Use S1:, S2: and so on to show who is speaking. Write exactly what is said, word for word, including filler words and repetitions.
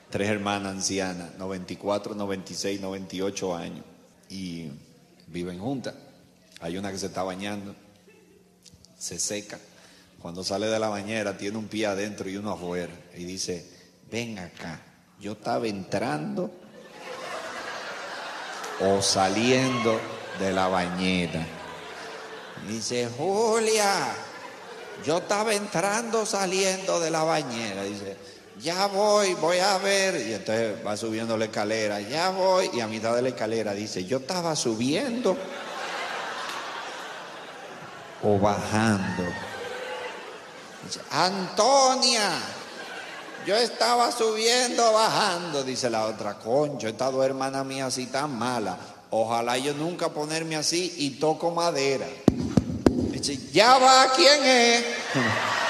S1: tres hermanas ancianas, noventa y cuatro, noventa y seis, noventa y ocho años, y viven juntas. Hay una que se está bañando, se seca. Cuando sale de la bañera tiene un pie adentro y uno afuera. Y dice, ven acá, yo estaba entrando o saliendo de la bañera. Y dice, Julia, yo estaba entrando o saliendo de la bañera. Dice, ya voy, voy a ver. Y entonces va subiendo la escalera, ya voy. Y a mitad de la escalera dice, yo estaba subiendo o bajando. Dice, Antonia, yo estaba subiendo o bajando. Dice la otra, concho, esta dos hermanas mías así tan mala. Ojalá yo nunca ponerme así y toco madera. Dice, ya va, ¿quién es?